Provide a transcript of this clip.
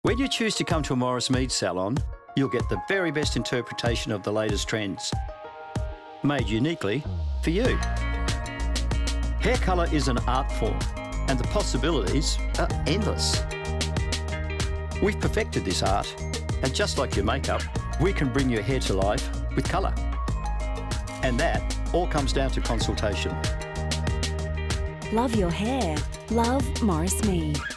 When you choose to come to a Maurice Meade salon, you'll get the very best interpretation of the latest trends, made uniquely for you. Hair colour is an art form, and the possibilities are endless. We've perfected this art, and just like your makeup, we can bring your hair to life with colour. And that all comes down to consultation. Love your hair. Love Maurice Meade.